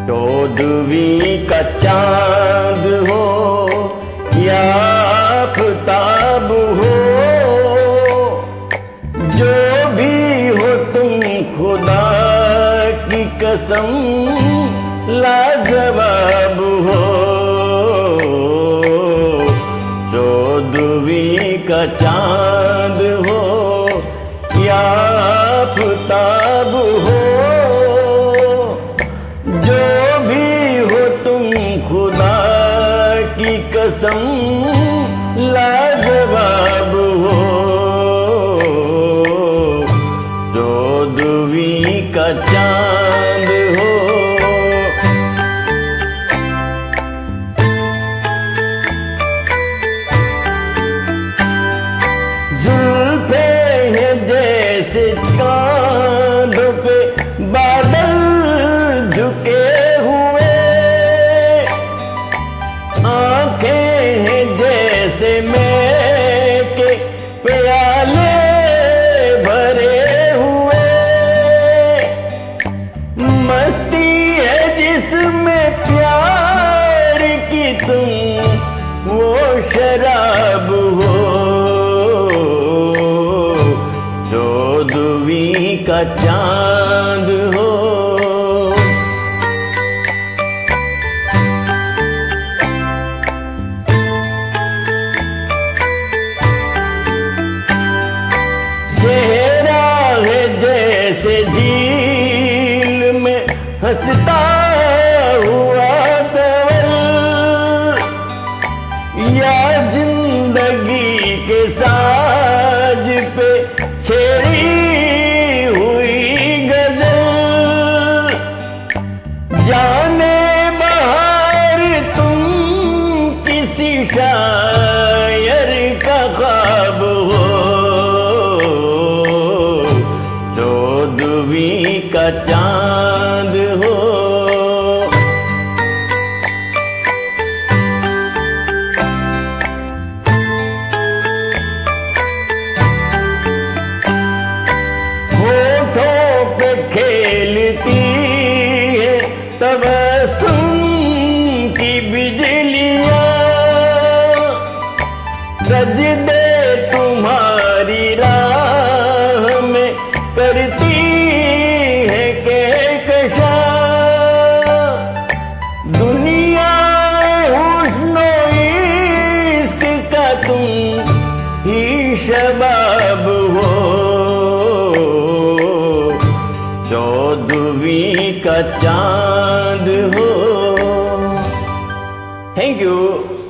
चौदहवीं का चांद हो या आफताब हो, जो भी हो तुम खुदा की कसम लाजवाब हो। चौदहवीं का चांद हो या आफताब हो, जो भी हो तुम खुदा की कसम लाजवाब हो। चौदहवीं का चांद हो। जुल्फे हैं जैसे कांधों पे बादल झुके हुए, आंखें हैं जैसे मैं के प्याले भरे हुए, मस्ती है जिसमें प्यार की तुम वो शराब हो। चौदहवीं का चांद हो। चेहरा है जैसे झील में हंसता हुआ तवल, या जिंदगी के साज पे छेड़ी हुई गजल। जाने बहार तुम किसी शायर का ख्वाब हो। चौदहवीं का चांद हो। होठों पे खेलती है तबस्सुम की बिजलियां, सजदे तुम्हारी राह में करती है कहकशा। दुनिया हुस्न इश्क का तुम ही शबाब हो। चौदहवीं का चांद हो। Thank you.